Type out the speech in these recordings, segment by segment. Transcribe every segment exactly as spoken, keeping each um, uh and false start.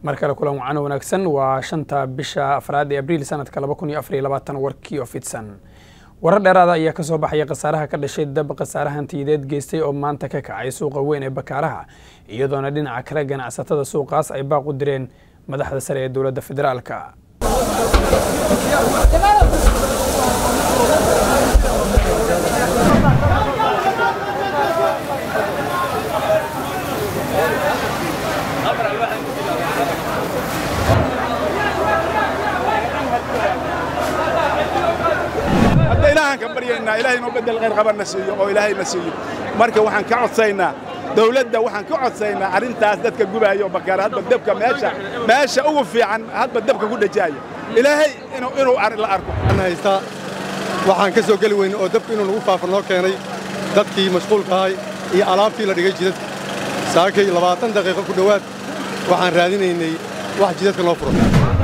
markale kulan wacan wanaagsan waa shanta bisha afraad ee abriil sanadka laba kun iyo afar iyo labaatan warkii oo fidsan warar dheeraada ayaa ka soo baxay qasaaraha ka dhashay dab qasaaraha hantiyadeed geystay oo maanta ka kacay suuqa weyn ee Bakaaraha iyadoona dhinaca kale ganacsatada suuqaas ay baaq u direen madaxda sare ee dawladda federaalka كبرينا إلهي نبدل غير خبر نسيه أو إلهي نسيه مركب وحن كعد سينا دولة ده وحن كعد سينا عرين تاسدك الجبهة يوم بكرة هاد بدبك ماشى ماشى أوفي عن هاد بدبك كل جاي إلهي إنه إنه عن الأرض أنا يستا وحن كسو قلوين أو دبك إنه نوقف في النور كاني دبكي مشغول كهاي هي ألعابتي لدقيقة جديد ساكي لبعضن دقيقة كدوات وحن رادين إني واحد جديد كان أفرض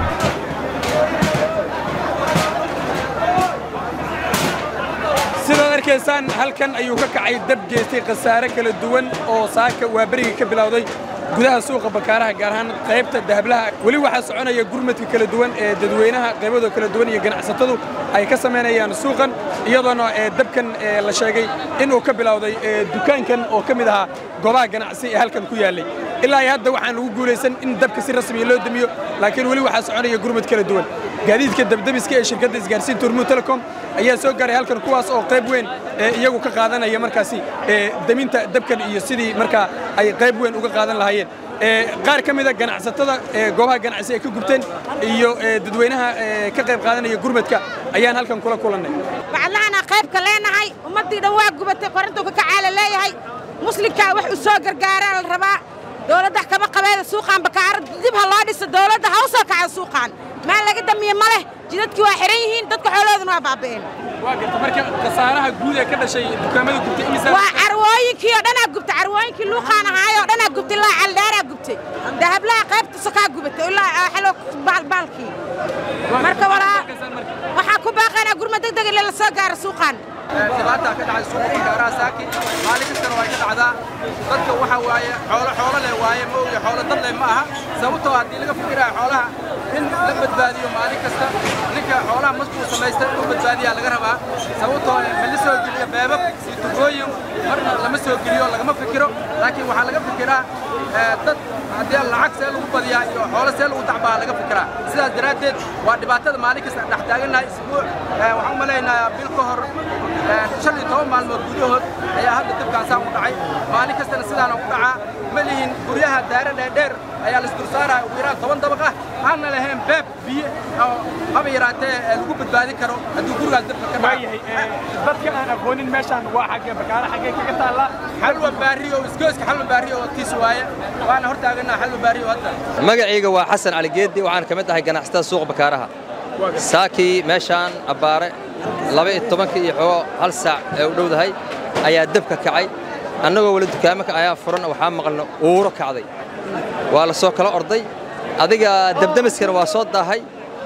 كيسان halkan ayuu ka kacay dab geystay qasaare kala duwan oo saaka waa bariga ka bilowday gudaha suuqa Bakaaraha gaar ahaan qaybta dahablaha wali waxa soconaya gurmadka kala duwan ee dadweynaha qaybado kala duwan iyo ganacsatadu ay ka sameynayaan suuqan iyadoona dabkan la sheegay inuu ka bilowday dukaankan oo kamid aha goobaha ganacsi ee halkan ku yaalay ilaa hadda waxaan lagu guuleysan in dabka si rasmi loo damiyo laakiin wali waxa soconaya gurmad kala duwan gaadiidka dabdabiska ee shirkadda isgaarsiinta Hormuud Telecom ayaa soo gaaray halkan kuwaas oo qayb weyn iyagu ka qaadanaya markaasi daminta dabkan iyo sidii marka ay qayb weyn uga qaadan lahaayeen qaar kamid ah ganacsatada goobaha ganacsi ee ka gubteen iyo dadweynaha ka qayb qaadanaya gurmadka ayaan halkan kula kulanay bacdana qayb ka leenahay ummadii dhan waa gubatay qorantu ka kacaala leeyahay muslimka wax u soo gargaara la rabaa dawladda kama qabeeda suuqan Bakaar dib ha loo dhiso dawladda ha u soo kacay suuqan ma laga damiye male jidadkii waa xiran yihiin dadka xoolahooduna waa baabeen waa garta marka qasaaraha guud ee ka dhashay dukaamada gubtay imisa waa carwooyinkii oo dhan gubtay carwooyinkii luuqaan ahaay oo dhan gubtay ilaa caldaara gubtay dahablaha qaybta sakaa gubtay ilaa xalo baalbaalkii marka walaa waxa ku baaqana gurmad degdeg la soo gaar suuqan dhibaata ka dhacay suuqa Bakaaraha saaki maalin kasta way ka dhacdaa dadka waxa waaye xoolo xoolo leh waaye ma og xoolo dad leh ma aha sababtoo ah hadii laga fikirayo xoolaha in la badbaadiyo maalin kasta ninka xoolaha mas'uul samaystay oo badbaadiya laga rabaa sababtoo ah ma la soo geliyo beebab si tugooyin marna lama soo geliyo lagama fikiro laakiin waxa laga fikiraa dad hadii lacag see lagu badiyaa iyo xoolo see lagu tacbaa laga fikiraa sidaas daraadeed waa dhibaatada maalin kasta dhex taaganahay isbuuc waxaan u maleynayaa bil ka hor shan iyo toban maalmood gudahood ayaa hadda dabkaan saan u dhacay maalin kastana sidaan u dhacaa ma lihin guryaha daara dheer ayaa la isku saaraa ugu yaraan toban dabaq ah aanna lahayn beeb biyo oo haba yaraatee lagu badbaadin karo haddii gurigaas dabka ka dhacayo dadka aan aqoonin meeshaan waa xagga Bakaaraha xagga kaga taala xalwa baariyo isgooska xalwa baariyo tiis waaye waana hortaaganaa xalwa baariyo hadda magacayga waa Xasan Ali Geedi waxaan ka mid ahay ganacsatada suuqa Bakaaraha saaki meeshaan abaare laba iyo toban iyo hal saac ee u dhowdahay ayaa dabka kacay annagoo wali dukaamada ayaa furan waxa maqalno uuro kacday waa la soo kala orday adiga dabdamiskana waa soo daahay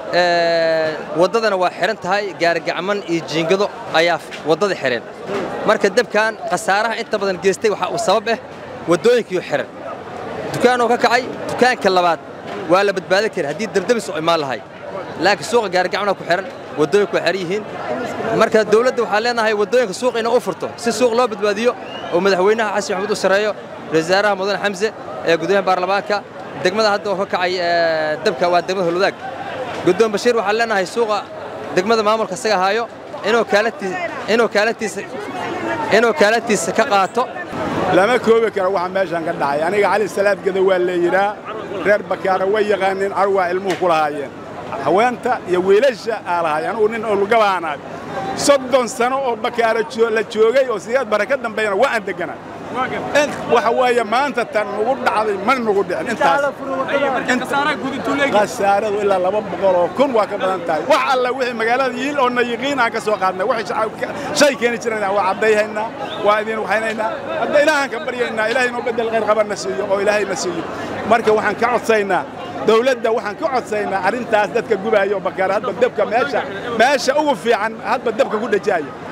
ee wadadana waa xiran tahay gaar gacman iyo jiingado ayaa wadada xiran marka dabkan qasaaraha inta badan geystay waxa uu sabab ah wadooyinkii xiran dukaanoo ka kacay dukaanka labaad waa la badbaadin karaa hadii dabdamis oo imaan lahay laakiin suuqa gaar gacmana ku xiran wadooyinku xir yihiin marka dawladda waxa leenahay wadooyinka suuqa inay u furto si suuq loo badbaadiyo oo madaxweynaha Xasan Maxamuud u sareeyo wasaaraha Mudane Xamse ee gudaha baarlamaanka degmada hadda oo ka kacay dabka waa degmada Huludaag guddoon Bashiir waxa leenahay suuqa degmada maamulka isaga haayo inuu kaalatiisa inuu kaalatiisa inuu kaalatiisa ka qaato lama koobi karo waxa meeshan ka dhacay aniga Cali Salaad gada waa leeyiraa reer Bakaara way yaqaaneen arwaa ilmuhu ku lahaayeen haweenta iyo wiilasha aalaayaan oo nin oo lugabaanaad soddon sano oo Bakaara la joogay oo siyaad baraka dambeeyna waa aan deganaa waxa weeye maanta tan ugu dhacday man ugu dhicin intaas qasaaraha guud intuu leeyahay qasaaradu ilaa laba boqol oo kun waa ka badan tahay wax alla wixii magaalada yiil oo nayiqiin aan ka soo qaadnay wax shay keeni jirnaa waa cadayhayna waa idin waxaynayna hadda ilaahan ka baryaynaa ilaahay noo bedel qeyr qaban nasiyo oo ilaahay nasiyo marka waxaan ka codsaynaa dawladda waxaan ka codsaynaa arintaas dadka gubayo Bakaara hadba dabka meesha meesha ugu fiican hadba dabka ku dhajaaya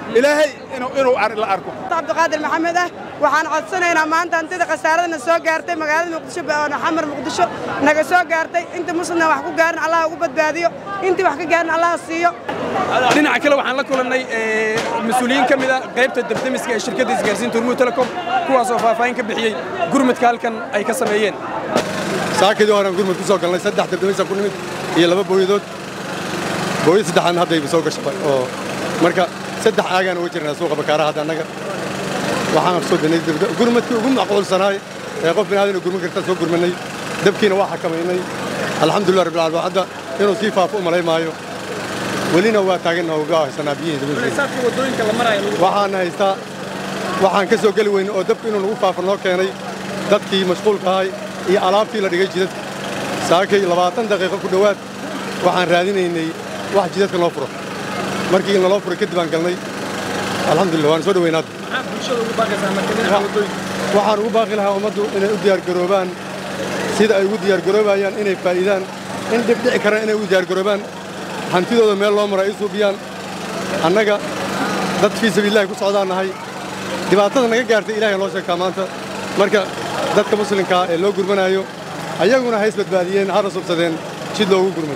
ilaahay inuu inuu la arko Cabdiqaadir Maxamed ah waxaan codsanaynaa maanta antida khasaaradna soo gaartay magaalada Muqdisho oo xamar Muqdisho naga soo gaartay inta muslimna wax ku gaarin Allah ugu badbaadiyo inta wax ka gaarin Allah siiyo dhinaca kale waxaan la kulanay mas'uuliyiin kamid ah qaybta dabdamiska ee shirkadda isgaarsiinta Hormuud Telecom kuwaas oo faahfaahin ka bixiyay gurmadka halkan ay ka sameeyeen saakadii horaan gurmad ku soo galnay saddex dabdamis ku nimid iyo laba booyadood booyad saddexan hadda ay soo gashay oo marka saddex aagaan uga jirnaa suuqa bakaaraha hadda annaga waxaan soo danay gurmadkii ugu macquulsanaay ee qof bini'aadan gurman karta soo gurmanay dabkiina waa xakamaynay alxamdulilah rabbil caalamiin hadda inuu sii faafo u malay maayo welina waa taaganna uga haysanaa biyihiisa wadooyinka la marayo waxaan haystaa waxaan ka soo geli weynay oo dabka inuu nagu faafo noo keenay dadkii mashquulka ahay iyo alaabtii la dhigay jidadka saakay labaatan daqiiqo ku dhowaad waxaan raadinaynay wax jidadka noo furo markii naloo furay kadib aan galnay alxamdulilah waan soo dhaweynaa waxaan ugu baaqi lahaa ummaddu inay u diyaargaroobaan sida ay ugu diyaargaroobayaan inay faa'iidaan in dhib dhici karaan inay u diyaargaroobaan hantidooda meel loo mara ay suubiyaan annaga dad fii sabiilillahi ku socdaan nahay dhibaatada naga gaartay ilaahay loo sheegtaa maanta marka dadka muslimkaa ee loo gurmanaayo ayaguna ha isbadbaadiyeen hana subsadeen jid loogu gurmay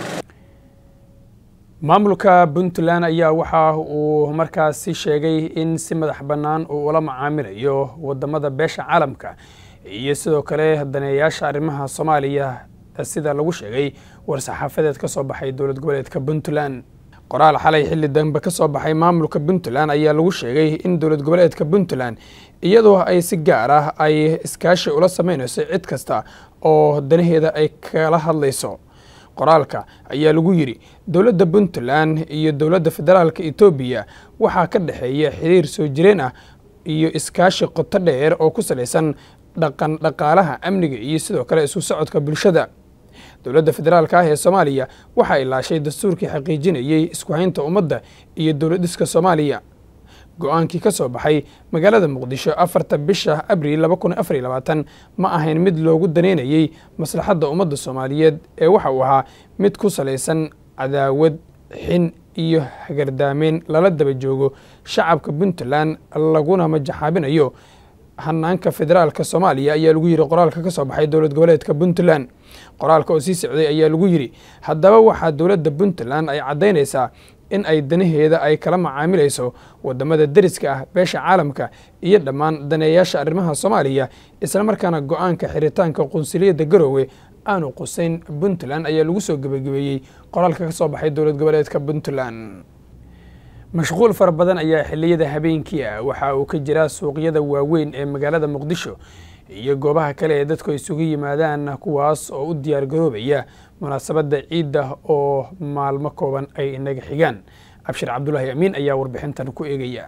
maamulka Puntland ayaa waxa uu markaasi sheegay in si madax bannaan uu ula macaamilayo wadamada beesha caalamka iyo sidoo kale daneeyaasha arrimaha Soomaaliya sida lagu sheegay war saxaafadeed ka soo baxay dowlad goboleedka Puntland qoraal xalay xilli dambe ka soo baxay maamulka Puntland ayaa lagu sheegay in dowlad goboleedka Puntland iyadoo ay si gaar ah ay iskaashi ula sameynayso cid kasta oo danaheeda ay kala hadlayso qoraalka ayaa lagu yiri dowladda Puntland iyo dowladda federaalka Itoobiya waxa ka dhaxeeya xiriir soo jireen ah iyo iskaashi qoto dheer oo ku saleysan dhaqan dhaqaalaha amniga iyo sidoo kale isu socodka bulshada dowladda federaalka ah ee Soomaaliya waxa ay laashay dastuurkii xaqiijinayay isku haynta ummadda iyo dowladiska Soomaaliya go'aankii ka soo baxay magaalada Muqdisho afarta bisha Abriil laba kun iyo afar iyo labaatan ma ahayn mid loogu daneynayay maslaxadda ummadda Soomaaliyeed ee waxa uu ahaa mid ku saleysan cadaawad xin iyo hagardaameen lala daba joogo shacabka Puntland laguna majaxaabinayo hanaanka federaalka Soomaaliya ayaa lagu yiri qoraalka ka soo baxay dowlad goboleedka Puntland qoraalka oo sii socday ayaa lagu yiri haddaba waxa dowladda Puntland ay cadeynaysaa in ay danaheeda ay kala macaamilayso wadamada dariska ah beesha caalamka iyo dhammaan daneeyaasha arrimaha Soomaaliya isla markaana go'aanka xiritaanka qunsuliyadda Garowe aanu qusayn Puntland ayaa lagu soo gabagabeeyay qoraalka ka soo baxay dowlad goboleedka Puntland mashquul fara badan ayaa xilliyada habeenkii ah waxa uu ka jira suuqyada waaweyn ee magaalada Muqdisho iyo goobaha kale ee dadku isugu yimaadaan kuwaas oo u diyaar garoobaya munaasabadda ciidda oo maalmo kooban ay inaga xigaan abshir cabdullaahi amiin ayaa warbixintan ku eegaya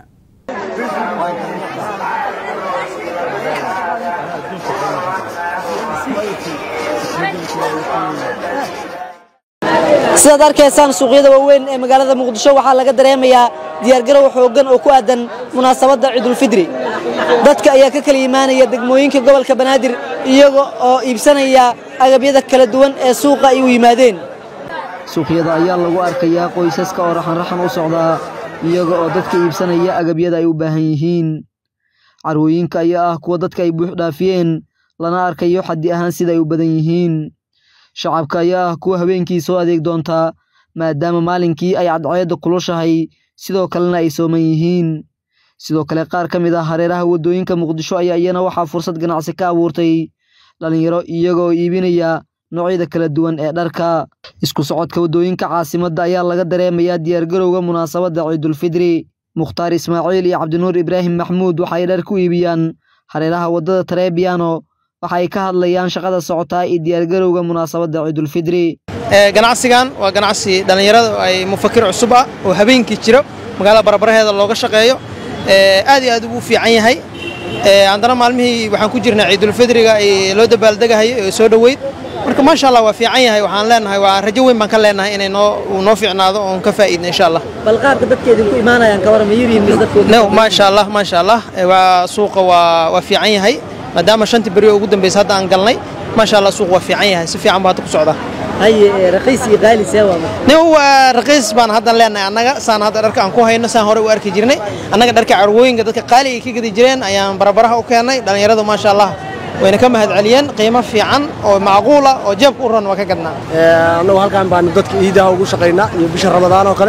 sidaad arkaysaan suuqyada waaweyn ee magaalada Muqdisho waxaa laga dareemayaa diyaargarow xoogan oo ku aadan munaasabadda Ciidul Fidri dadka ayaa ka kala imaanaya degmooyinka gobolka Banaadir iyaga oo iibsanaya agabyada kala duwan ee suuqa ay u yimaadeen suuqyada ayaa lagu arkayaa qoysaska oo raxan raxan u socda iyaga oo dadka iibsanaya agabyada ay u baahan yihiin carwooyinka ayaa ah kuwa dadka ay buux dhaafiyeen lana arkayo xaddi ahaan sida ay u badan yihiin shacabka ayaa ah kuwa habeenkii soo adeeg doonta maadaama maalinkii ay cadceedda kulushahay sidoo kalena ay sooman yihiin sidoo kale qaar ka mid ah hareeraha wadooyinka Muqdisho ayaa iyana waxaa fursad ganacsi ka abuurtay dhalinyaro iyagoo iibinaya noocyada kala duwan ee dharka isku socodka wadooyinka caasimadda ayaa laga dareemayaa diyaargarowga munaasabadda Ciidul Fidri Mukhtaar Ismaaciil iyo Cabdinuur Ibraahim Maxmuud waxay dhar ku iibiyaan hareeraha wadada Trebiano waxay ka hadlayaan shaqada socota ee diyaargarowga munaasabadda Ciidul Fidri ee ganacsigan waa ganacsi dhalinyarada ay mufakir cusub ah oo habeenkii jiro magaalada barbaraheeda looga shaqeeyo ee aad iyo aad ugu fiican yahay ee andana maalmihii waxaan ku jirnaa Ciidul Fidriga ee loo dabaaldegahay ee soo dhaweyd marka ma sha Allah waa fiican yahay waxaan leenahay waa rajo weyn baan ka leenahay inay noo noo fiicnaado oo ka faa'iidno insha Allah bal qaabka dadkeedu ku iimaanayaan ka waran mayiriin mis dadkooda no ma sha Allah ma sha Allah waa suuqa waa waa fiican yahay maadaama shantii bari ugu dambeysay hadda aan galnay ma sha Allah suuq waa fiican yahay si fiican baa ku socda هاي رخيص غالي سوا نو رخيص بان هذا لنا أنا سان هذا درك أنكو هاي نسان هوري وأركي جرني أنا درك عروين قدك قالي كي قدي جرين أيام بربرها وكاني لأن يردوا ما شاء الله وين كم هاد عليان قيمة في عن أو معقولة أو جاب قرن وكقدنا أنا وهالكان بان دتك إيده وقشقينا يبشر رمضان وكله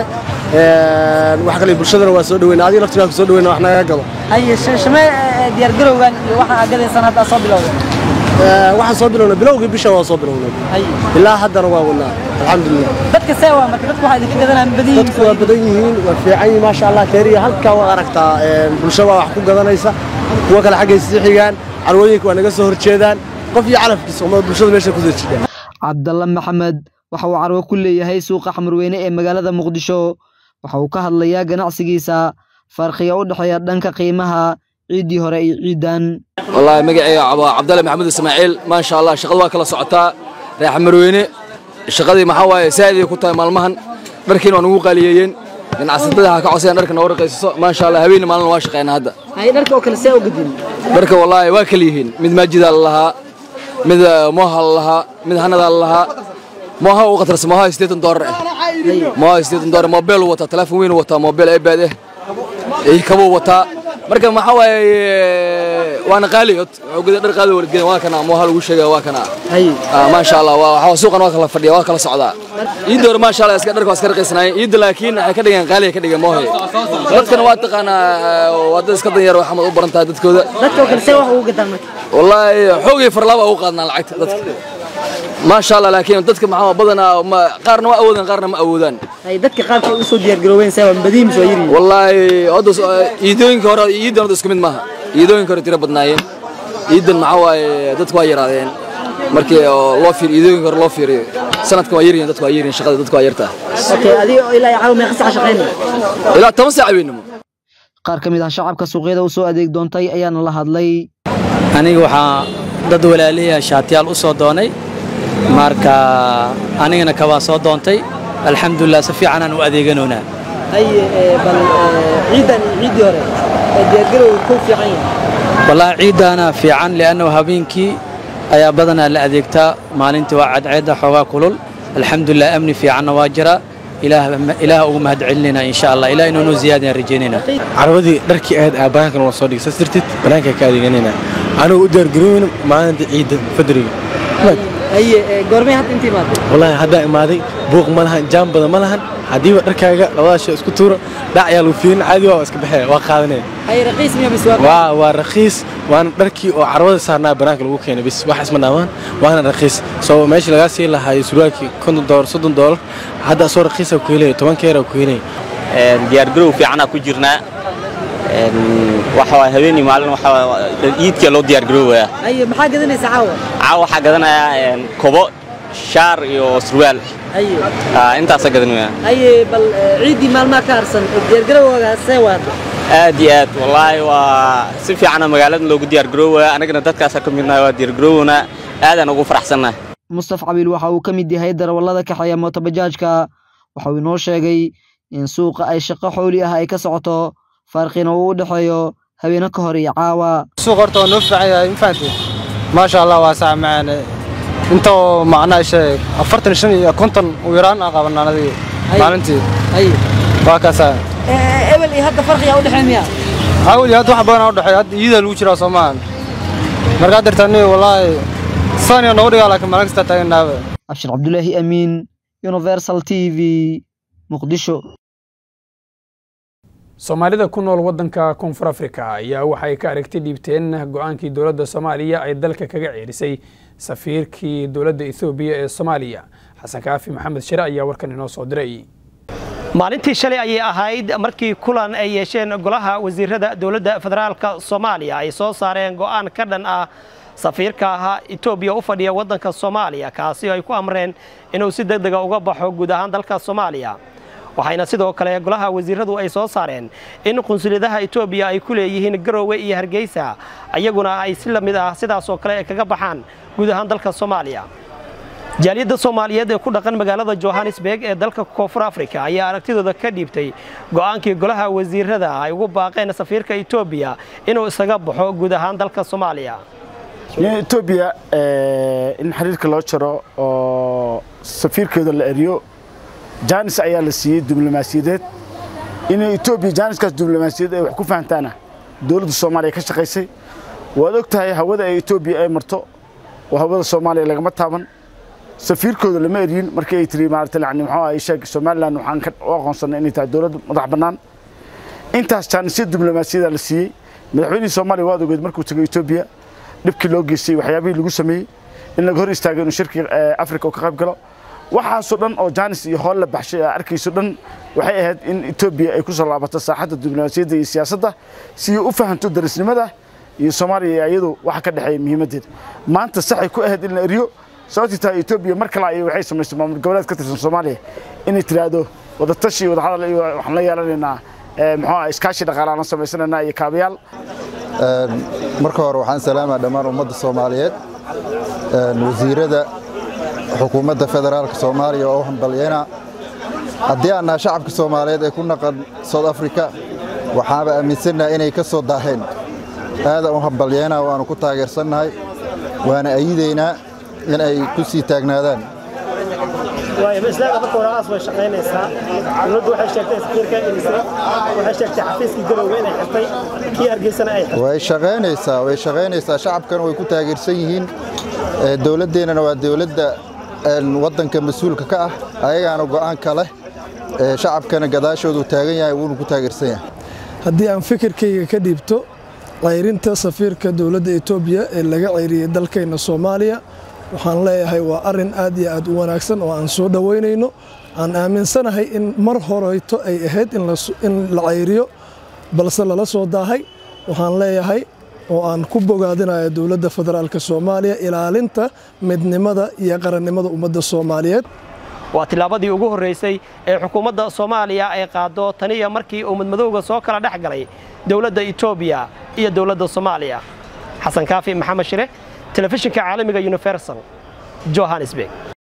waxa kale bulshada waa soo dhaweynaa adii laftiga soo dhaweynaa wax naga galo ay shame diyaar garowgan waxa agadeen sanada soo bilowday ee waxa soo bilowna bilowgii bisha waa soo bilowna ay ilaa haddana waa wadnaa alxamdulillah dadka seewa marka dadku waxa idin gadanaan badiin dadku waa badan yihiin waa fiican ma sha Allah kariya halka waa aragtaa ee bulshada wax ku gadanaysa kuwa kale xageysii xigaan carwooyinka waa naga soo horjeedaan qof iyo calafkiisa oo bulshada meesha ku soo Cabdalla Maxamed waxa uu carwo ku leeyahay suuqa Xamarweyne ee magaalada Muqdisho waxa uu ka hadlayaa ganacsigiisa farqiga u dhaxeeya dhanka qiimaha ciidii hore iyo ciidan wallahi magacayga Cabdalla Maxamed Ismaaciil ma sha Allah shaqada waa kala socotaa reer Xamarweyne shaqadii maxaa waaye saadii ku tahay maalmahan dharkiina waa ugu qaliyeen ganacsatada ka codsan dharkana oo raqiiso ma sha Allah habeen maalin waa shaqeynaa hadda hay dharka oo kala see u gadin dharka wallahi waa kala yihiin mid maajida laha mid moohal laha mid hanada laha mooha oo qatar mooha sideetan dollar mooha sideetan dollar mobile wata telefoon weyn wata mobile iPad eh ay kabo wata marka waxa waaye waana qaaliyad ugu dhar qaado wargeyn waa kana mooha lagu sheegay waa kana hay ma sha Allah waxa suuqan waa kala fadhiya waa kala socdaa ii door ma sha Allah iska dharka iska raqiisnay ii laakiin ay ka dhigan qaaliya ka dhigan mooha dadkana waa taqaana wada iska dan yar waxa u barantaa dadkooda dadka kale see wax ugu gadaan wallahi xoogay farlaba u qaadna lacagta dadka ما شاء الله لكن dadka maxaa badana qaarna waa awoodaan qaarna ma awoodaan ay dadka qaarka u soo diyaar garoobeen sabab badiim soo yiri wallahi odo iidooyinka hore iidan isku mid maaha iidooyinka hore tira badnaayeen iidan maxaa waaye dadku waa yaraadeen markii loo fiir iidooyinka hore loo fiiriyo sanadka waa yareen dadku waa yareen shaqada dadku waa yartaa okay adii ilaa ay caawin qasa shaqeynaa ilaa toban saac weynimo qaar kamid ah shacabka suuqyada u soo adeeg doontay ayaana la hadlay aniga waxa dad walaalihiin shaatiyaal u soo doonay marka anigana ka waa soo doontay alxamdulillah si fiican aan u adeeganoona ay bal ciidan ciidi hore diyaar garow ku fiican wallahi ciidana fiican laana habeenkii ayaa badana la adeegtaa maalintii waa cadceeda xogaa kulul alxamdulillah amni fiican waa jira ilaah ilaah ugu mahad celinayna insha Allah ilaah inuu noo ziyaadin rajeynayna carwadii dharkii aad aabaankan waa soo dhigsay sirtid banaanka ka adeeganayna anigu u diyaar garowna maalinta ciid fadriga ay goormay had intii baad wallahi hadda imaaday buuq ma lahan jaam badan ma lahan hadii dharkaaga labada shay isku tuuro dhac yaa loo fiin caadi waa iska baxay waa qaadanay ay raqiis miya biswaa waa waa raqiis waan dharkii oo carwada saarnaa banaanka lagu keenay bis wax isma dhaamaan waana raqiis soo meeshii laga sii lahaay surwaalkii konton dollar soddon dollar hadda soo raqiis ku helay toban keer ku helay een diyaar garow fiican ku jirnaa een waxa waa habeenii maalin waxa iidka loo diyaar garoowaya ay maxaa gadanaysaa caawa caawa waxa gadanaya een kobo shaar iyo surwaal ay ah intaas gadanaya ay bal ciidi maalma ka arsan diyaar garowga seewaad aad iyo aad wallahi waa si fiican magaalada loogu diyaar garoowaya anagana dadkaas ka midnahay waa diyaar garowna aad aan ugu faraxsanahay Mustafa Cabil waxa uu kamid yahay darawalada ka xaya mooto bajaajka waxa uu inoo sheegay in suuqa ay shaqo xooli ah ay ka socoto farqina uu dhaxayo habeena ka hor iyo caawa suuq horta noo fiicay infaanti ma sha Allah waa saamacna inta macna shay afartan iyo shan iyo konton u yaraan aqabananadii maalintii ay waa ka saa ee ebel iyo hadda farqiga u dhaxeeya awal hadda wax badan u dhaxeeya hadda iyada lagu jira Soomaan marka dartani wallahi saniya noo dhigaa laakiin maalinta kasta taagnaaba Abshir Abdullahi Amin Universal T V Muqdisho Soomaalida ku nool wadanka Koonfur Afrika ayaa waxay ka aragtay dhiibteen go'aankii dawladda Soomaaliya ay dalka kaga ceerisay safiirkii dawladda Itoobiya ee Soomaaliya Xasan Kaafi Maxamed Shire ayaa warkan inoo soo diray maalintii shalay ayay ahayd markii kulan ay yeesheen golaha wasiirada dawladda federaalka Soomaaliya ay soo saareen go'aan ka dhan ah safiirka Itoobiya u fadhiya wadanka Soomaaliya kaasi ay ku amreen inuu si degdeg ah uga baxo guud ahaan dalka Soomaaliya waxayna sidoo kale golaha wasiiradu ay soo saareen in qunsuliyadaha Itoobiya ay ku leeyihiin Garowe iyo Hargeysa ayaguna ay si lamid ah sidaas oo kale kaga baxaan guud ahaan dalka Soomaaliya jaaliyada Soomaaliyeed ee ku dhaqan magaalada Johannesburg ee dalka Koonfur Afrika ayaa aragtidooda ka dhiibtay go'aankii golaha wasiirada ay ugu baaqeen safiirka Itoobiya inuu isaga baxo guud ahaan dalka Soomaaliya Ethiopia in xiriirka loo jaro oo safiirkeeda la eriyo jaanis ayaa la siiyay diblomaasiyadeed in Ethiopia jaaniskaas diblomaasiyadeed ay wax ku fahantaana dawladda Soomaaliya ka shaqeysay waad ogtahay hawada ay Ethiopia ay marto oo hawada Soomaaliya lagama taaban safiirkooda lama eriyin markii ay tiri maartay lacni maxaa ay sheeg Soomaaliland waxaan ka aqoonsanay inay tahay dawlad madax bannaan intaas jaanisiyad diblomaasiyada la siiyay madaxweynaha Soomaaliya waad ogeed markuu tagay Ethiopia dhibkii loo geystay waxyaabihii lagu sameeyay in laga hor istaago in shirki Afrika oo ka qayb galo waxaas oo dhan oo jaanis iyo hool la baxshay arkayso dhan waxay ahayd in Ethiopia ay ku soo laabato saaxadda diblomaasiyadda iyo siyaasadda si ay u fahanto darisnimada iyo Soomaaliya iyadu waxa ka dhaxay muhiimadeeda maanta sax ay ku ahayd in la eriyo sababta Ethiopia marka la ay waxay sameysay maamul goboleed ka tirsan Soomaaliya in ay tiraado wada tashi wada hadal iyo waxaan la yeelanaynaa maxaa iskaashi dhaqaalaha sameysanaynaa iyo kaabayaal marka hore waxaan salaamaa dhammaan ummadda Soomaaliyeed wasiirada xukuumadda federaalka Soomaaliya oo hambalyeena haddii aan shacabka Soomaaliyeed ay ku naqan South Africa waxaaba aaminsanahay inay ka soo daaheen aad u hambalyeena waanu ku taageersanahay waana ayideena in ay ku sii taagnaadaan waayo islaamka marka hore aas way shaqeynaysaa dawladdu waxay sheegtay safiirka Ingiriiska waxay sheegtay xafiiskii galowga inay xirtay kii Hargeysana ay xirtay way shaqeynaysaa way shaqeynaysaa shacabkan way ku taageersan yihiin dawladdeena waa dawladda waddanka mas'uulka ka ah ayagaana go'aan kale shacabkana gadaashoodu taagan yahay wuxuu ku taageersan yahay haddii aan fikirkayga ka dhiibto qayrinta safiirka dawladda Ethiopia ee laga ceyriyay dalkeena Soomaaliya waxaan leeyahay waa arin aad iyo aad u wanaagsan oo aan soo dhaweynayno aan aaminsanahay in mar horeyto ay ahayd in la in la ceyriyo balse lala soo daahay waxaan leeyahay oo aan ku bogaadinayo dawladda federaalka Soomaaliya ilaalinta midnimada iyo qarannimada ummadda Soomaaliyeed waa tilaabadii ugu horeysay ee xukuumadda Soomaaliya ay qaado taniya markii uu madmadowga soo kala dhex galay dawladda Ethiopia iyo dawladda Soomaaliya Xasan Kaafi Maxamed Shire telefishinka caalamiga Universal Johannesburg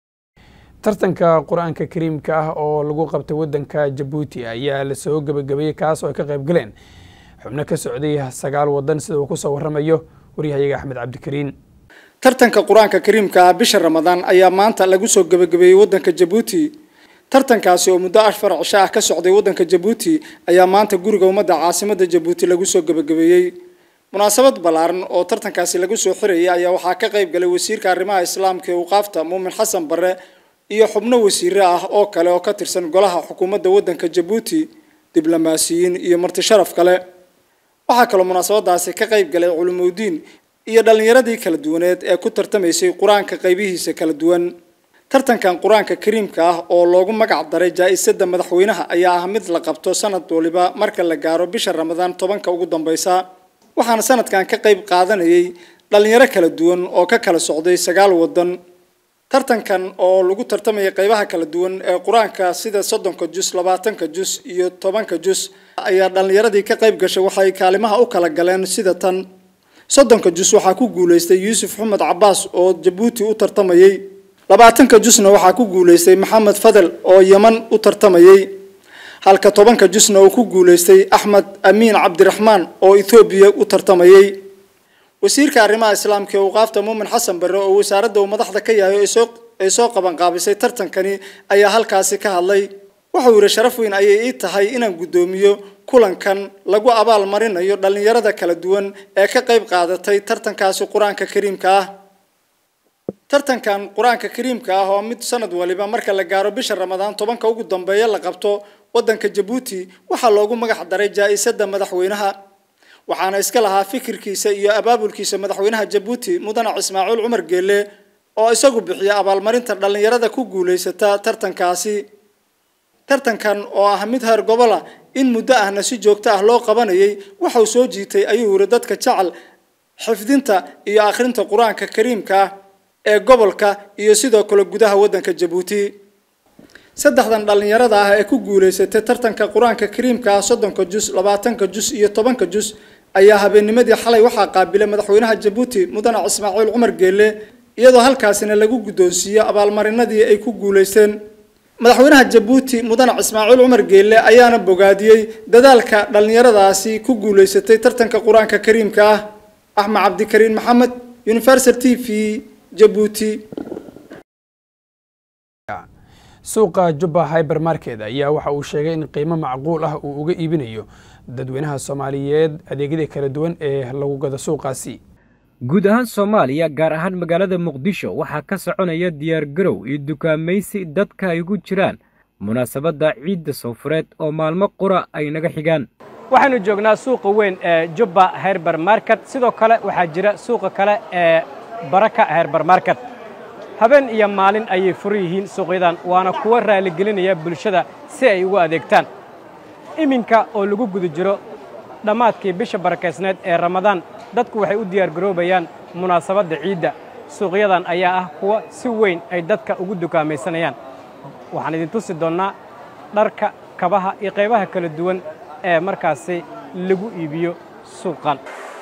tartanka quraanka kariimka ah oo lagu qabtay wadanka Djibouti ayaa la soo gabagabeeyay kaas oo ka qayb galeen xubno ka socday sagaal wadan sida uu ku soo waramayo wariyahayaga Axmed Cabdikariin tartanka quraanka kariimka ah bisha Ramadaan ayaa maanta lagu soo gabagabeeyay wadanka Djibouti tartankaasi oo muddo afar cisho ah ka socday wadanka Djibouti ayaa maanta guriga ummadda caasimadda Djibouti lagu soo gabagabeeyay munaasabad balaaran oo tartankaasi lagu soo xirayay ayaa waxaa ka qayb galay wasiirka arrimaha islaamka ee waqafta Muumin Xasan Barre iyo xubno wasiir ah oo kale oo ka tirsan golaha xukuumadda wadanka Djibouti diblomaasiyiin iyo marti sharaf kale waxa kale munaasabadaasi ka qayb galay culumoodiin iyo dhalinyaradii kala duwaneed ee ku tartamaysay quraanka qaybihiisa kala duwan tartankan quraanka kariimka ah oo loogu magac daray jaa'isadda madaxweynaha ayaa ah mid la qabto sanad waliba marka la gaaro bisha Ramadaan tobanka ugu dambaysa waxaana sanadkan ka qayb qaadanayay dhalinyaro kala duwan oo ka kala socday sagaal wadan tartankan oo lagu tartamay qaybaha kala duwan ee quraanka sida soddonka juz labaatanka juz iyo tobanka juz ayaa dhalinyaradii ka qayb gashay waxay kaalimaha u kala galeen sida tan soddonka juz waxa ku guuleystay Yuusuf Axmed Cabbaas oo Djibouti u tartamayay labaatanka juzna waxa ku guuleystay Maxamed Fadel oo Yemen u tartamayay halka tobanka juzna uu ku guuleystay Axmed Amiin Cabdiraxmaan oo Ethiopia u tartamayay wasiirka arrimaha islaamka ee waqafta Muumin Xasan Barre oo wasaaradda madaxda ka yahay ee soo ee soo qaban qaabisay tartankani ayaa halkaasi ka hadlay waxa uu sharaf weyn ayay ii tahay inaan gudoomiyo kulankan lagu abaal marinayo dhalinyarada kala duwan ee ka qayb qaadatay tartankaasi quraanka kariimka ah tartankan quraanka kariimka ah oo mid sanad waliba marka la gaaro bisha Ramadaan tobanka ugu dambeeya la qabto wadanka Djibouti waxa loogu magac daray jaa'isadda madaxweynaha waxaana iska lahaa fikirkiisa iyo abaabulkiisa madaxweynaha Djibouti mudane Ismaaciil Cumar Geelle oo isagu bixiya abaalmarinta dhalinyarada ku guuleysata tartankaasi tartankan oo ah mid heer gobol ah in muddo ahna si joogto ah loo qabanayay waxa uu soo jiitay ayuu yiri dadka jecel xifdinta iyo akhrinta quraanka kariimka ah ee gobolka iyo sidoo kale gudaha wadanka Djibouti saddexdan dhalinyarada ah ee ku guuleysatay tartanka quraanka kariimka ah soddonka juz labaatanka juz iyo tobanka juz ayaa habeennimadii xalay waxa qaabilay madaxweynaha Djibouti mudane Ismaaciil Cumar Geelle iyadoo halkaasina lagu gudoonsiiyay abaalmarinadii ay ku guuleysteen madaxweynaha Djibouti mudane Ismaaciil Cumar Geelle ayaana bogaadiyay dadaalka dhalinyaradaasi ku guuleysatay tartanka quraanka kariimka ah Axmed Cabdikariin Maxamed universal t v jabuuti. suuqa Jubba Hypermarket ayaa waxa uu sheegay in qiimo macquul ah uu uga iibinayo dadweynaha Soomaaliyeed adeegyada kala duwan ee lagu gado suuqaasi. guud ahaan Soomaaliya gaar ahaan magaalada Muqdisho waxaa ka soconaya diyaar garow iyo dukaamaysi dadka ay ugu jiraan munaasabadda ciidda Soofureed oo maalmo qura ay naga xigaan. waxaanu joognaa suuqa weyn ee Jubba Hypermarket sidoo kale waxaa jira suuqa kale ee Baraka Hypermarket. habeen iyo maalin ayay furan yihiin suuqyadan waana kuwa raali gelinaya bulshada si ay ugu adeegtaan. iminka oo lagu guda jiro dhamaadkii bisha barakeysneed ee Ramadaan dadku waxay u diyaar garoobayaan munaasabadda ciidda. suuqyadan ayaa ah kuwa si weyn ay dadka ugu dukaamaysanayaan. waxaan idin tusi doonaa dharka, kabaha iyo qaybaha kala duwan ee markaasi lagu iibiyo suuqan.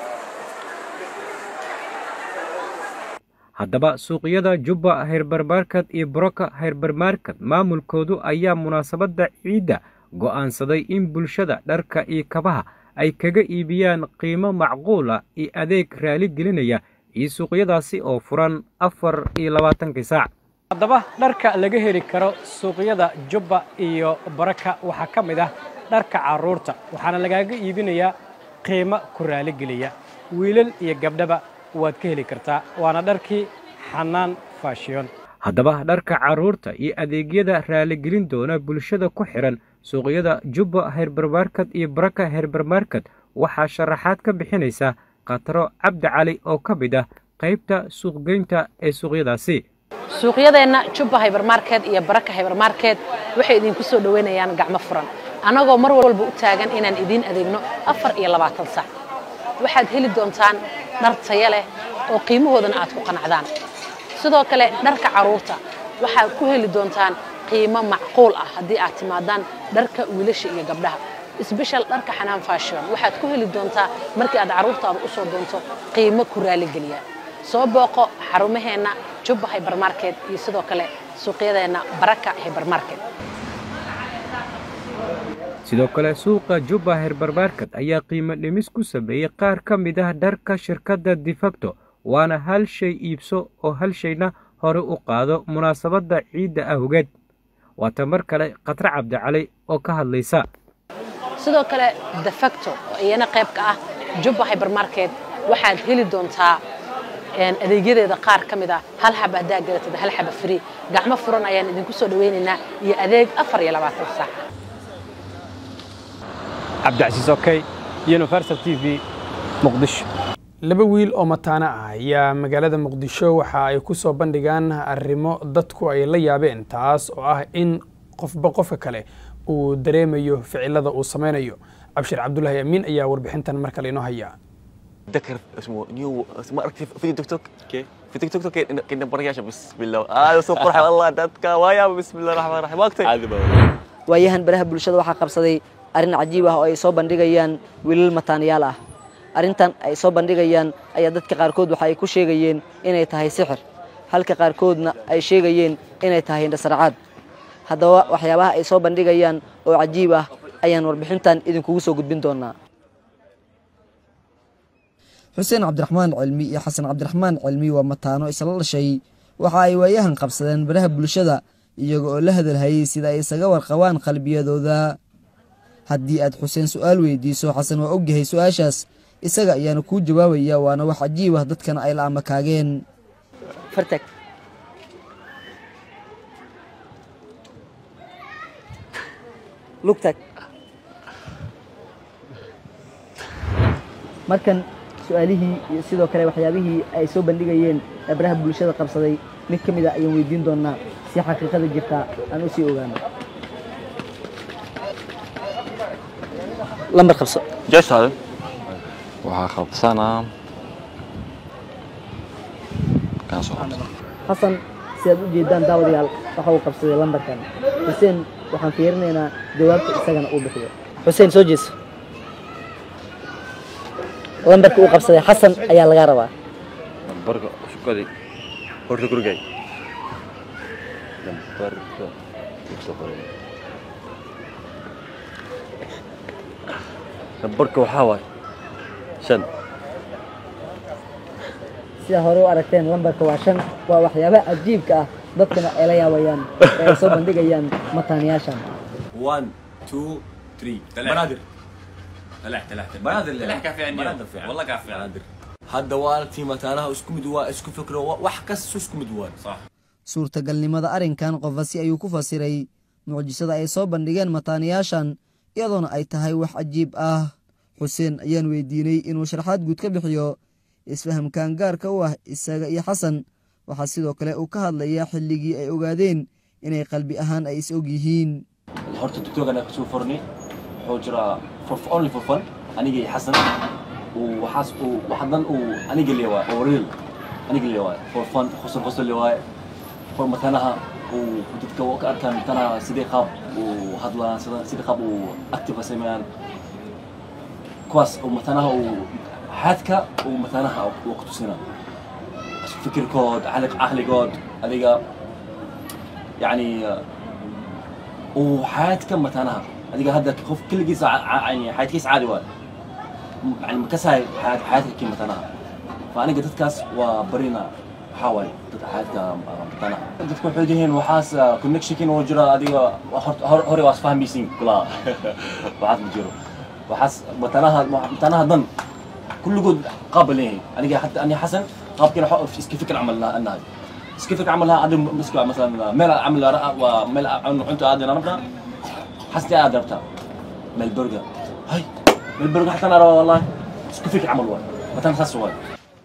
haddaba suuqyada Jubba Hypermarket iyo Baraka Hypermarket maamulkoodu ayaa munaasabadda ciidda go'aansaday in bulshada dharka iyo kabaha ay kaga iibiyaan qiimo macquul ah iyo adeeg raali gelinaya iyo suuqyadaasi oo furan afar iyo labaatan saac. haddaba dharka laga heli karo suuqyada Jubba iyo Baraka waxaa ka mid ah dharka carruurta waxaana lagaaga iibinayaa qiimo ku raali geliya. wiilal iyo gabdhaba waad ka heli kartaa waana dharkii Xanaan Fashion. haddaba dharka carruurta iyo adeegyada raali gelin doona bulshada ku xiran suuqyada Jubba Hypermarket iyo Baraka Hypermarket waxaa sharaxaad ka bixinaysa Qatro Cabdi Cali oo ka mid ah qaybta suuqgeynta ee suuqyadaasi. suuqyadeena Jubba Hypermarket iyo Baraka Hypermarket waxay idinku soo dhaweynayaan gacmo furan anagoo mar walba u taagan inaan idin adeegno afar iyo labaatan saac. waxaad heli doontaan dhar tayo leh oo qiimahoodana aad ku qanacdaan. sidoo kale dharka carruurta waxaad ku heli doontaan qiimo macquul ah haddii aad timaadaan dharka wiilasha iyo gabdhaha. isbishal dharka Xanaan Fashion waxaad ku heli doontaa markii aad carruurtaada u soo doonto qiimo ku raali geliya. soo booqo xarumaheena Jubba Hypermarket iyo sidoo kale suuqyadeena Baraka Hypermarket. sidoo kale suuqa Jubba Hypermarket ayaa qiimo dhimis ku sameeyay qaar ka mid ah dharka shirkadda Defacto waana hal shay iibso oo hal shayna hore u qaado munaasabadda ciidda awgeed. waa tamar kale Qatro Cabdi Cali oo ka hadlaysa. sidoo kale Defacto oo iyana qayb ka ah Jubba Hypermarket waxaad heli doontaa adeegyadeeda qaar ka mid ah hal xaba hadaa gadatid hal xaba free. gacmo furan ayaan idinku soo dhaweynaynaa iyo adeeg afar iyo labaatan saac. Cabdicasiis Okay, Universal T V, Muqdisho. laba wiil oo mataana ah ayaa magaalada Muqdisho waxa ay ku soo bandhigaan arrimo dadku ay la yaabeen taas oo ah in qofba qofka kale uu dareemayo ficilada uu sameeyo. Abshir Cabdullaahi Amiin ayaa warbixintan mar kale inoo haya. ذكر اسمه نيو اسمه أركتي في تيك توك اوكي في تيك توك كنا كنا برياشة بسم الله آه سوق قرحة والله دتك وايا بسم الله الرحمن الرحيم وقتي waayahan baraha bulshada waxaa qabsaday arrin cajiib ah oo ay soo bandhigayaan wiilal mataanayaal ah. arrintan ay soo bandhigayaan ayaa dadka qaarkood waxa ay ku sheegayeen inay tahay sixir halka qaarkoodna ay sheegayeen inay tahay indhasarcaad. haddaba waxyaabaha ay soo bandhigayaan oo cajiib ah ayaan warbixintan idinkugu soo gudbin doonaa. xuseen cabdiraxmaan cilmi iyo xasan cabdiraxmaan cilmi waa mataano isla dhashay waxa ay waayahan qabsadeen baraha bulshada iyaga oo la hadalhayay sida ay isaga warqabaan qalbiyadooda. haddii aad xuseen su'aal weydiiso xasan waa ogyahay su'aashaas isaga ayaana kuu jawaabaya waana wax cajiib ah dadkana ay la amakaageen. fartag lugtag markan su'aalihii iyo sidoo kale waxyaabihii ay soo bandhigayeen baraha bulshada qabsaday mid ka mid ah ayaan weydiin doonaa si xaqiiqada jirta aan u sii ogaano. lambar qabso. جيش هذا waxaa qabsanaa kaasoo xasan sidaad u jeedaan daawadayaal waxa uu qabsaday lambarkan. xuseen waxaan fiirinaynaa jawaabta isagana uu bixiyo. xuseen soo jeeso. lambarka uu qabsaday xasan ayaa laga rabaa. lambarka shukadi horta gurigay lambarka lambarka waxaa waay shan sida hore u aragteen lambarka waa shan waa waxyaabaha cajiibka ah dadkana ay la yaabayaan ee ay soo bandhigayaan mataanayaashan one two three banaadir تلح تلح بنادر تلح كافي عني والله كافي بنادر هذا والتي متانها اسكو مدوا اسكو فكره wax kas isku mid waan صح suurtagalnimada arrinkan qofasi ayuu ku fasiray mucjisada ay soo bandhigeen mataanayaashan iyadoona ay tahay wax cajiib ah xuseen ayaan weydiinay inuu sharaxaad guud ka bixiyo isfahamkan gaarka u ah isaga iyo xasan waxa sidoo kale uu ka hadlayaa xilligii ay ogaadeen inay qalbi ahaan ay is og yihiin horta tiktok ana soo furni wuxuu jiraa for only for fun aniga iyo xasan oo waxaas oo waxdan oo aniga leeyahay oo real aniga leeyahay for fun khusur khusur leeyahay for matanaha oo dadka oo ka arkaan matanaha sidii qaab oo hadlaan sidii qaab oo active sameeyaan kuwaas oo matanaha oo حادكا ومثانها وقت سنة فكر كود علق عقلي كود هذيك يعني وحياتك مثانها هذيك هذا خوف كل جيس يعني حياتك سعادة واد يعني مكسها حيات حياتك كي مثانها فأنا قلت كاس وبرينا حاول حياتك مثانها تكون حوجهين وحاس كونك شكين وجرا هذيك هوري واسفهم بيسين كلا وحاس مجرو وحاس مثانها مثانها ضن كل جود قابلين أنا حتى أنا حسن قاب كنا حق كيف فكر عملها أنا كيف فكر عملها عدم مسكوا مثلا ملا عمل رأى وملا عنده عادي نربنا حسيت عادي ربطها مال برجر هاي مال برجر حتى أنا والله كيف فكر عمل واحد مثلا خاص واحد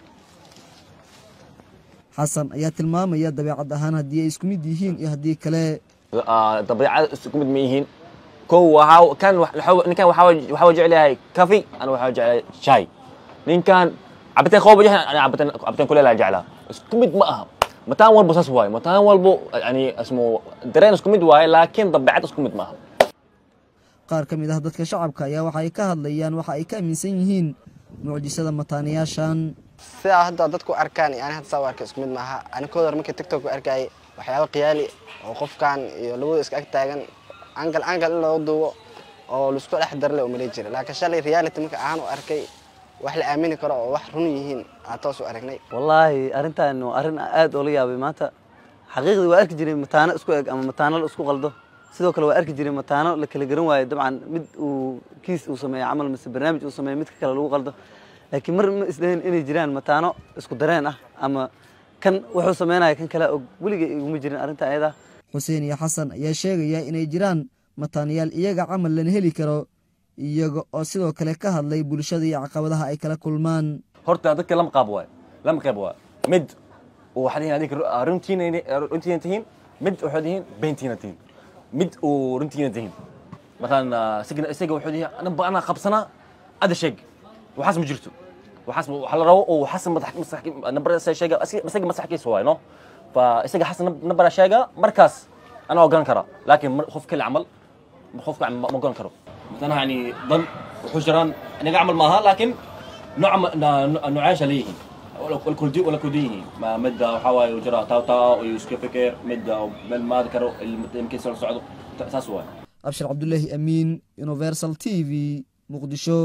حسن يا تلمام يا طبيعة هنا دي اسكمي ديهين يا هدي كلا طبيعة اسكمي ديهين كو وحاو كان وحاو كان وحاول وحاول عليها كافي أنا وحاول على شاي نين كان عبتين خوب جه أنا عبتين عبتين كلها جعلها اسكميد ما أهم متان والبو ساس واي متان والبو يعني اسمه درين اسكميد واي لكن طبيعة اسكميد ما أهم qaar ka mid ah dadka shacabka ayaa waxa ay ka hadlayaan waxa ay ka aaminsan yihiin mucjisada mataanayaashan sida hadda dadku arkaan yani hadda sawirka isku mid maaha ani koodar markii TikTok ku arkay waxyaabo qiyaali oo qofkan iyo labada iska ag taagan angal angal loo duubo oo la isku dhex darle oo maleey jiray laakiin shalay reality markii aan u arkay wax la aamini karo oo wax run yihiin aan toos u aragnay wallahi arintan waa arin aad oo la yaabay maanta xaqiiqdii waa arki jiray mataano isku eg ama mataano la isku qaldo sidoo kale waa arki jiray mataano la kala garan waayo dabcan mid uu kiis uu sameeyo amal mise barnaamij uu sameeyo mid kale lagu qaldo laakiin mar ma isdhayn inay jiraan mataano isku dareen ah ama kan wuxuu sameeyay kan kale oo waliga iguma jirin arinta ayada Xuseen iyo Xasan ayaa sheegaya inay jiraan mataanayaal iyaga camal la heli karo iyaga oo sidoo kale ka hadlay bulshada iyo caqabadaha ay kala kulmaan horta dadka lama qaab waay lama qaab waay mid oo waxaan adig runtiin runtiin tihiin mid waxaan beentiin tihiin mid oo runtiin tihiin مثلا سجن سجن وحدي أنا أنا خبصنا هذا شيء وحسب مجرته وحسب وحلا رو وحسب ما تحكي مسحكي نبرة شيء مسجن مسحكي سواي نو فسجن حسن نبرة شيء مركز أنا وقان كرا لكن خوف كل عمل خوف عن ما وقان كرا مثلا يعني ضل حجران أنا أعمل معها لكن نوع نعاش ليه والكل دي ولا كوديه ما مدة وحواي وجرا تاو تاو ويسكي فكر مدة ومن ما ذكروا يمكن صار صعدوا تسوى أبشر عبد الله أمين يونيفرسال تي في مقدشو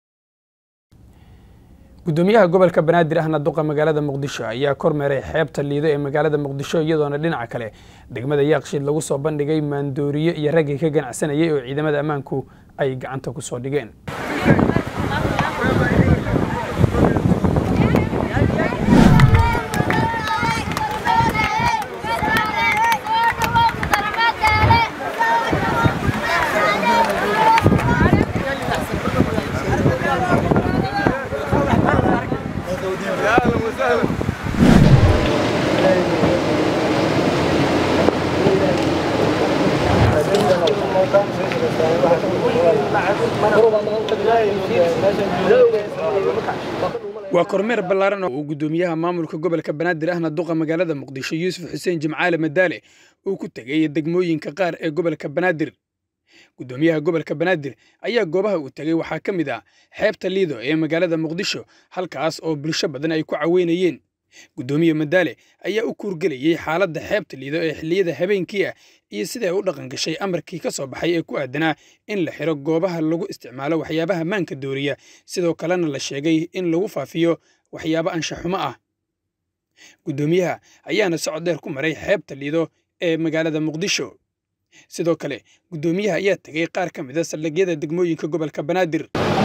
gudoomiyaha gobolka banaadir ahna duqa magaalada muqdisho ayaa kormeeray xeebta liido ee magaalada muqdisho iyadoona dhinaca kale degmada yaaqshiid lagu soo bandhigay maandooriye iyo rag ka ganacsanayay oo ciidamada ammaanku ay gacanta ku soo dhigeen waa kormeer ballaaran oo gudoomiyaha maamulka gobolka banaadir ahna duqa magaalada muqdisho yuusuf xuseen jimcaale madaale uu ku tagay degmooyinka qaar ee gobolka banaadir gudoomiyaha gobolka banaadir ayaa goobaha uu tagay waxaa ka mid ah xeebta liido ee magaalada muqdisho halkaas oo bulsho badan ay ku caweynayeen gudoomiye madaale ayaa u kuurgelayay xaaladda xeebta liido ee xilliyada habeenkii ah iyo sida ay u dhaqan gashay amarkii ka soo baxay ee ku aadanaa in la xiro goobaha lagu isticmaalo waxyaabaha maanka dooriya sidoo kalena la sheegay in lagu faafiyo waxyaabo anshaxumo ah guddoomiyaha ayaana socod dheer ku maray xeebta Lido ee magaalada Muqdisho. sidoo kale guddoomiyaha ayaa tagay qaar ka mid ah saldhigyada degmooyinka gobolka Banaadir.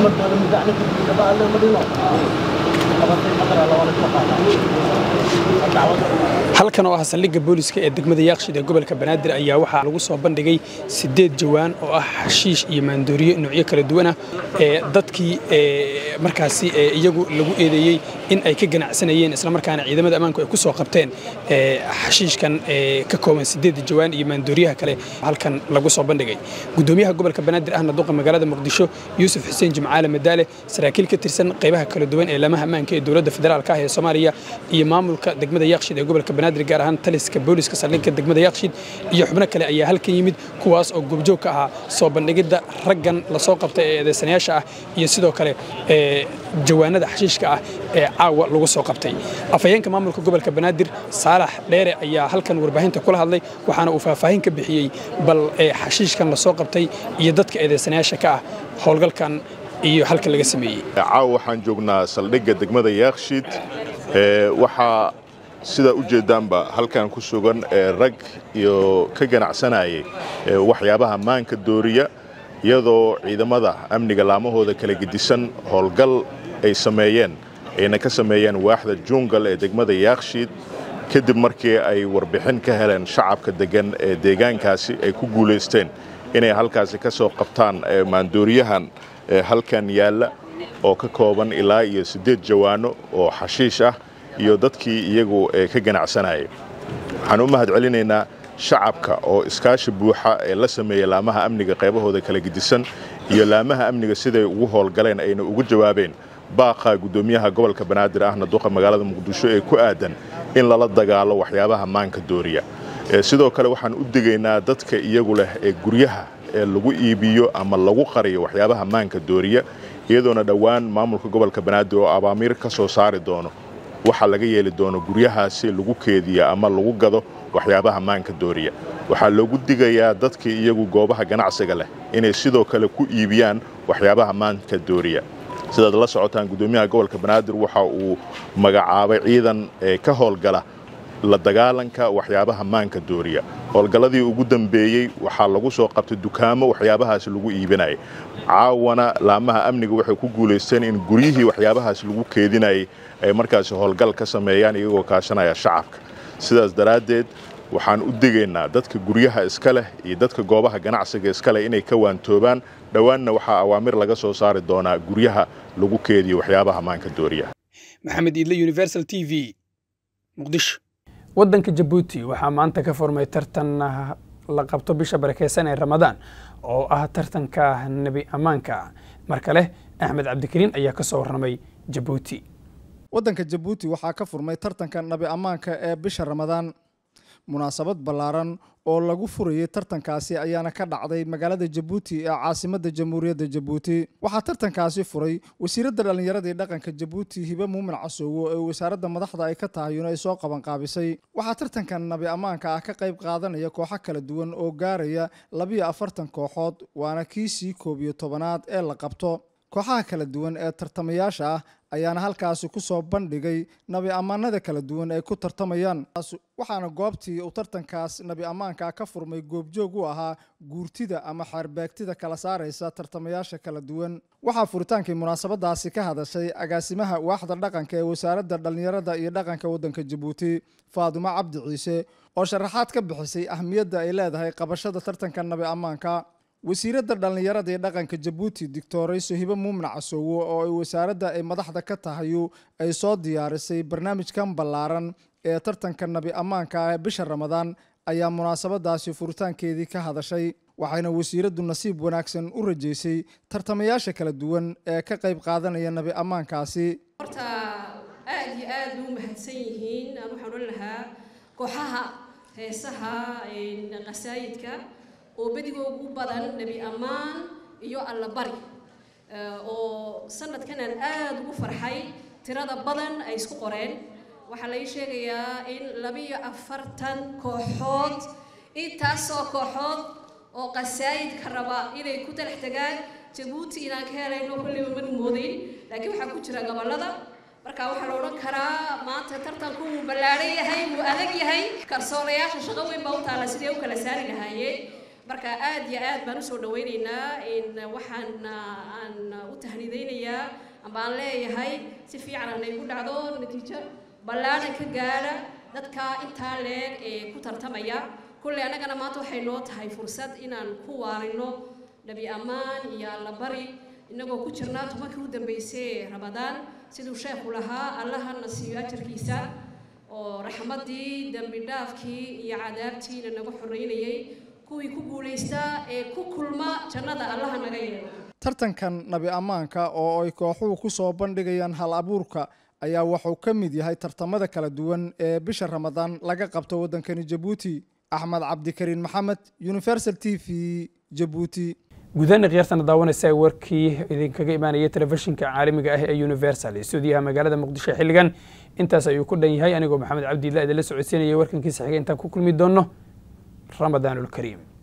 halkan oo ah saldhigga booliska ee degmada Yaaqshiid ee gobolka Banaadir ayaa waxaa lagu soo bandhigay sideed jawaan oo ah xashiish iyo maandooriyo noocyo kala duwan ah ee dadkii ee markaasi ee iyagu lagu eedeeyay in ay ka ganacsanayeen isla markaana ciidamada ammaanku ay ku soo qabteen ee xashiishkan ee ka kooban sideed jawaan iyo maandooriyaha kale halkan lagu soo bandhigay. guddoomiyaha gobolka Banaadir ahna duqa magaalada Muqdisho Yuusuf Xuseen Jimcaale Madaale saraakiil ka tirsan qaybaha kala duwan ee lamaha ammaanka ee dowladda federaalka ah ee Soomaaliya iyo maamulka degmada Yaaqshiid ee gobolka Banaadir gaar ahaan taliska booliska saldhigga degmada Yaaqshiid iyo xubno kale ayaa halkan yimid kuwaas oo goobjoog ka ah soo bandhigida raggan la soo qabtay ee eedeysanayaasha ah iyo sidoo kale ee jawaanada xashiishka ah ee caawa lagu soo qabtay. afayeenka maamulka gobolka Banaadir Saalax Dheere ayaa halkan warbaahinta kula hadlay waxaana uu faahfaahin ka bixiyay bal ee xashiishkan la soo qabtay iyo dadka eedeysanayaasha ka ah howlgalkan iyo halka laga sameeyay. caawa waxaan joognaa saldhigga degmada Yaaqshiid ee waxa sida u jeedaanba halkan ku sugan ee rag iyo ka ganacsanayay waxyaabaha maanka dooriya iyadoo ciidamada amniga laamahooda kala gedisan howlgal ay sameeyeen ayna ka sameeyeen waaxda jungle ee degmada Yaaqshiid kadib markii ay warbixin ka heleen shacabka degan ee deegaankaasi ay ku guuleysteen inay halkaasi ka soo qabtaan maandooriyahan halkan yaalla oo ka kooban ilaa iyo sideed jawaano oo xashiish ah iyo dadkii iyagu ka ganacsanayay. waxaan u mahad celinaynaa shacabka oo iskaashi buuxa ee la sameeyay laamaha amniga qaybahooda kala gedisan iyo laamaha amniga siday ugu howlgaleen ayna ugu jawaabeen baaqa guddoomiyaha gobolka Banaadir ahna duqa magaalada Muqdisho ee ku aadan in lala dagaalo waxyaabaha maanka dooriya. sidoo kale waxaan u digaynaa dadka iyagu leh ee guryaha ee lagu iibiyo ama lagu qariyo waxyaabaha maanka dooriya iyadoona dhawaan maamulka gobolka Banaadir oo abaamir ka soo saari doono waxa laga yeeli doono guryahaasi lagu keediyo ama lagu gado waxyaabaha maanka dooriya. waxaa loogu digayaa dadka iyagu goobaha ganacsiga leh inay sidoo kale ku iibiyaan waxyaabaha maanka dooriya. sidaad la socotaan guddoomiyaha gobolka Banaadir waxa uu magacaabay ciidan ee ka howlgala la dagaalanka waxyaabaha maanka dooriya. howlgaladii ugu dambeeyay waxaa lagu soo qabtay dukaamo waxyaabahaas lagu iibinayay. caawana laamaha amniga waxay ku guuleysteen in guryihii waxyaabahaas lagu keedinayay ay markaas howlgal ka sameeyaan iyagoo kaashanaya shacabka. sidaas daraaddeed waxaan u digaynaa dadka guryaha iska leh iyo dadka goobaha ganacsiga iska leh inay ka waantoobaan dhawaanna waxaa awaamir laga soo saari doonaa guryaha lagu keediyo waxyaabaha maanka dooriya. maxamed idle Universal T V Muqdisho. waddanka Djibouti waxaa maanta ka furmay tartan la qabto bisha barakeysan ee Ramadaan oo ah tartanka nabi amaanka. marka leh Axmed Cabdikariin ayaa ka soo warramay Djibouti. waddanka Djibouti waxaa ka furmay tartanka nabi amaanka ee bisha Ramadaan. munaasabad ballaaran oo lagu furayay tartankaasi ayaana ka dhacday magaalada Djibouti ee caasimadda Jamhuuriyadda Djibouti. waxaa tartankaasi furay wasiiradda dhalinyarada ee dhaqanka Djibouti Hiba Muumin Casoowo ee wasaaradda madaxda ay ka tahay ay soo qaban qaabisay. waxaa tartankan nabi amaanka ah ka qayb qaadanaya kooxo kala duwan oo gaaraya laba iyo afartan kooxood waana kiisii koob iyo tobanaad ee la qabto. kooxaha kala duwan ee tartamayaasha ah ayaana halkaasi ku soo bandhigay nabi amaanada kala duwan ay ku tartamayaan. waxaana goobtii uu tartankaas nabi amaanka ka furmay goobjoog u ahaa guurtida ama xarbeegtida kala saaraysa tartamayaasha kala duwan. waxaa furitaankii munaasabadaasi ka hadashay agaasimaha waaxda dhaqanka ee wasaaradda dhalinyarada iyo dhaqanka waddanka Djibouti Faadumo Cabdi Ciise oo sharaxaad ka bixisay ahmiyadda ay leedahay qabashada tartanka nabi amaanka. wasiiradda dhalinyarada ee dhaqanka Djibouti Doctor Hiba Muumin Casoowo oo ay wasaaradda ay madaxda ka tahay ay soo diyaarisay barnaamijkan ballaaran ee tartanka nabi amaanka ee bisha Ramadaan ayaa munaasabadaasi furitaankeedii ka hadashay. waxayna wasiiraddu nasiib wanaagsan u rajeysay tartamayaasha kala duwan ee ka qayb qaadanaya nabi amaankaasi. horta aad iyo aad u mahadsan yihiin aan waxaan oran lahaa kooxaha heesaha ee qasaayidka oo badigooda u badan nabi amaan iyo alla bari oo sanadkan aan aad ugu farxay tirada badan ay isku qoreen. waxaa la ii sheegayaa in laba iyo afartan kooxood intaasoo kooxood oo qasaayidka raba inay ku talax tagaan Djibouti inaan ka helayno kulliba ma moodayn laakiin waxaa ku jira gobolada marka waxaa la odhan karaa maanta tartanku wuu ballaaran yahay wuu adag yahay karsoonayaasha shaqo weyn baa u taala sidee u kala saari lahaayeen marka aad iyo aad baan usoo dhawaynaynaa in waxaan aan u tahnidaynayaa amba aan leeyahay si fiican aanay ku dhacdo natiijo ballaaran ka gaara dadka intaa leeg ee ku tartamaya kulle annagana maanta waxay noo tahay fursad inaan ku waarino nabi ammaan iyo allabari inagoo ku jirnaa tobankii u dambeysay ramadaan siduu sheekhu lahaa allahana siiyo ajarkiisa oo raxmaddii dembi dhaafkii iyo cadaabtiina naga xoreynayay kuwii ku guulaystaa ee ku kulma jannada allaha naga yeelo tartankan nabi ammaanka oo ay kooxuhu ku soo bandhigayaan hal abuurka ayaa wuxuu ka mid yahay tartamada kala duwan ee bisha ramadaan laga qabto waddankani jabuuti axmed cabdikariin maxamed universal t v jabuuti gudaha qiyaasana daawanaysa warkii idinkaga imaanaya telefishinka caalamiga ah ee universal stuudiyaha magaalada muqdisho xilligan intaas ayuu ku dhan yahay anigoo maxamed cabdi ilaa idinla socodsiinaya warkankiisa xiga intaan ku kulmi doono ramadaanul kariim